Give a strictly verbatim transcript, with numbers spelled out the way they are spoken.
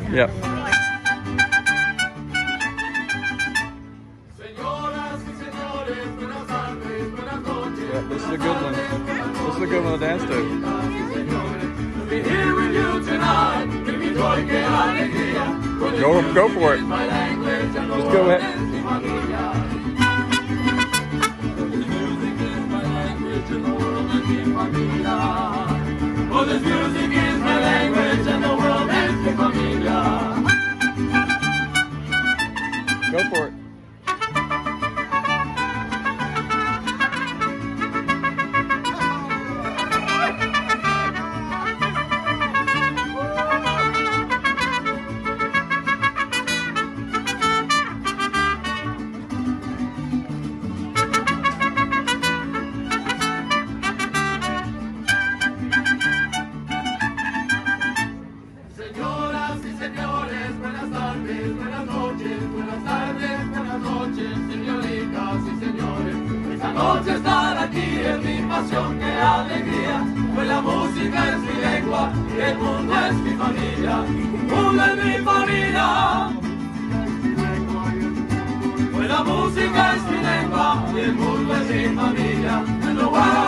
Yep. Yep, this is a good one. This is a good one to dance to. Be here with you tonight. Give me joy, que alegría. Go, go for it. Just go ahead. Oh, this music is my language and the world is mi familia. Go for it. Señoras y señores, buenas tardes, buenas noches, buenas tardes, buenas noches, señoritas y señores. Esta noche estar aquí es mi pasión, qué alegría, pues la música es mi lengua y el mundo es mi familia. El mundo es mi familia. Pues la música es mi lengua y el mundo es mi familia. And the world